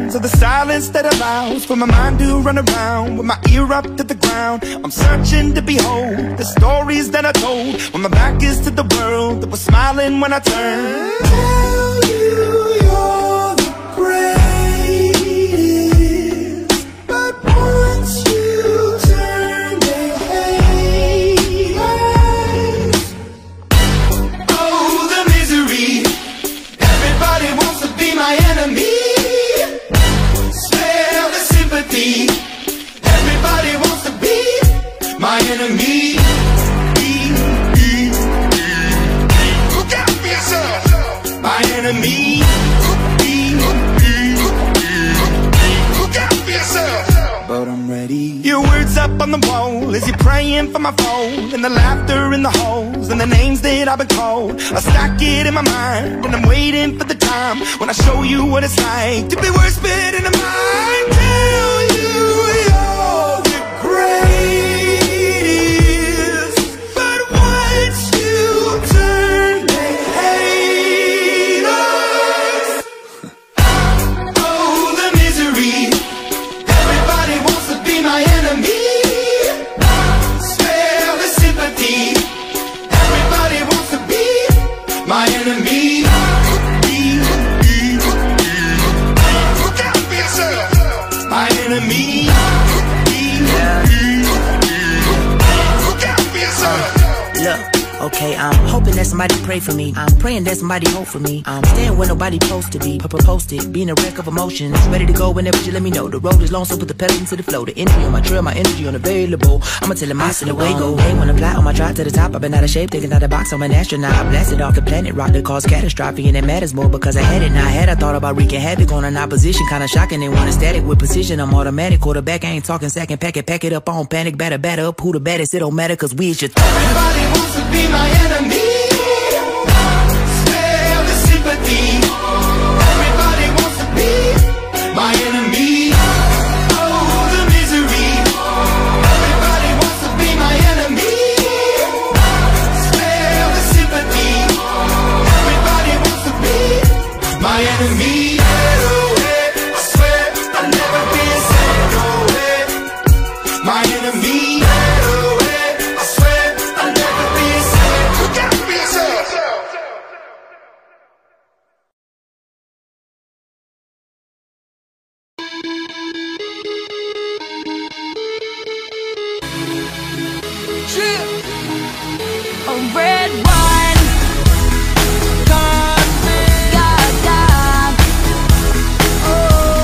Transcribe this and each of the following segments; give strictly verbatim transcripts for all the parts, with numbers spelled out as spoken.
sounds of the silence that allows for my mind to run around with my ear up to the ground. I'm searching to behold the stories that I told when my back is to the world that was smiling when I turned. Tell you you're the greatest, but once you turn they hate us. Oh, the misery. Everybody wants to be my enemy. Smell the sympathy. Everybody wants to be my enemy. Look out for yourself. My enemy. Look out for yourself. But I'm ready. Your words up on the wall as you're praying for my phone, and the laughter in the halls and the names that I've been called. I stack it in my mind and I'm waiting for the time when I show you what it's like to be worse fit in the mind. Tell you you're the greatest, but once you turn they hate us. Oh, the misery. Everybody wants to be my enemy. Spare the sympathy. Everybody wants to be my enemy. Look out for yourself. My enemy. Look out for yourself. Look, okay, I'm hoping that somebody pray for me. I'm praying that somebody hope for me. I'm staying where nobody supposed to be. Papa posted, being a wreck of emotions. Ready to go whenever you let me know. The road is long, so put the pedal into the flow. The energy on my trail, my energy unavailable. I'ma tell him I still away go. Hey, when I fly on my drive to the top, I've been out of shape, taking out the box. I'm an astronaut. I blasted off the planet, rock that caused catastrophe, and it matters more because I had it. Now I had I thought about wreaking havoc on an opposition, kinda shocking. They want a static with precision. I'm automatic, quarterback. I ain't talking second pack it, pack it up on panic, batter, batter up. Who the baddest? It don't matter, cause we is your th Everybody wants to be my enemy. Spare the sympathy. Everybody wants to be my enemy. Oh, the misery. Everybody wants to be my enemy. Spare the sympathy. Everybody wants to be my enemy. I swear I'll never be a sad away. My enemy. I swear I'll never be a sad. Look out for yourself. A red wine, Gaga. Oh,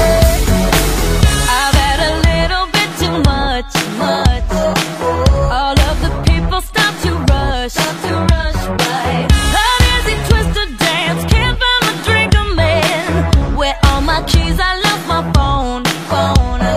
I've had a little bit too much, much. All of the people stop to rush, stop to rush by. An easy twist to dance, can't find a drink I'm in. Where all my keys? I lost my phone, phone.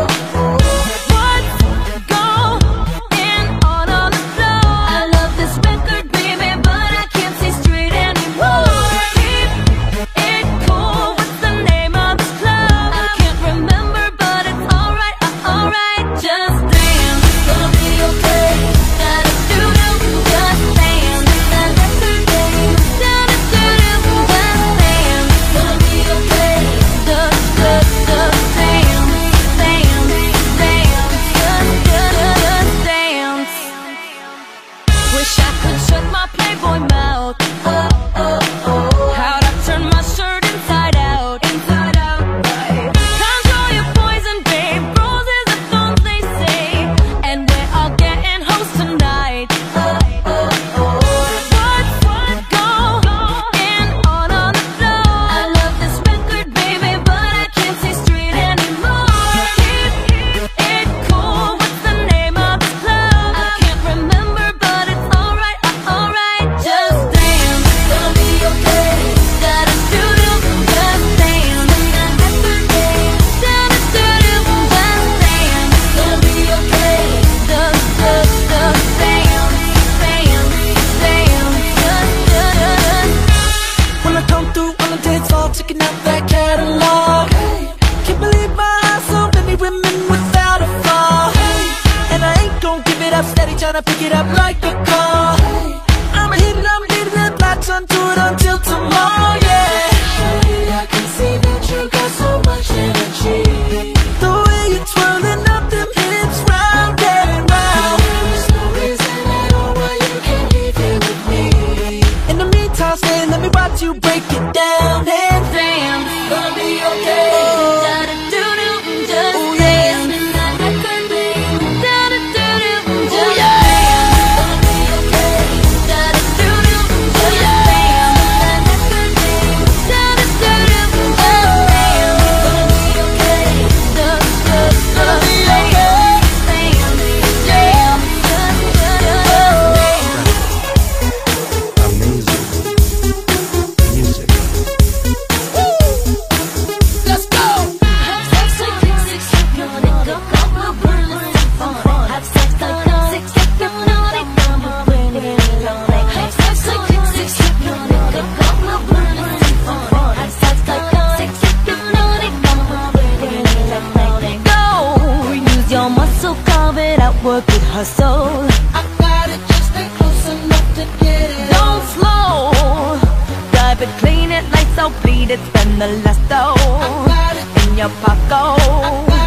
tryna pick it up like a call. I'ma hit it, I'ma hit it, and latch onto it until tomorrow, yeah. Shawty, I can see that you got so much in it. So carve it out, work it, hustle. I got it, just stay close enough to get it. Don't slow, drive it, clean it, lights out, bleed it, spend the last dough I got it in your pocket.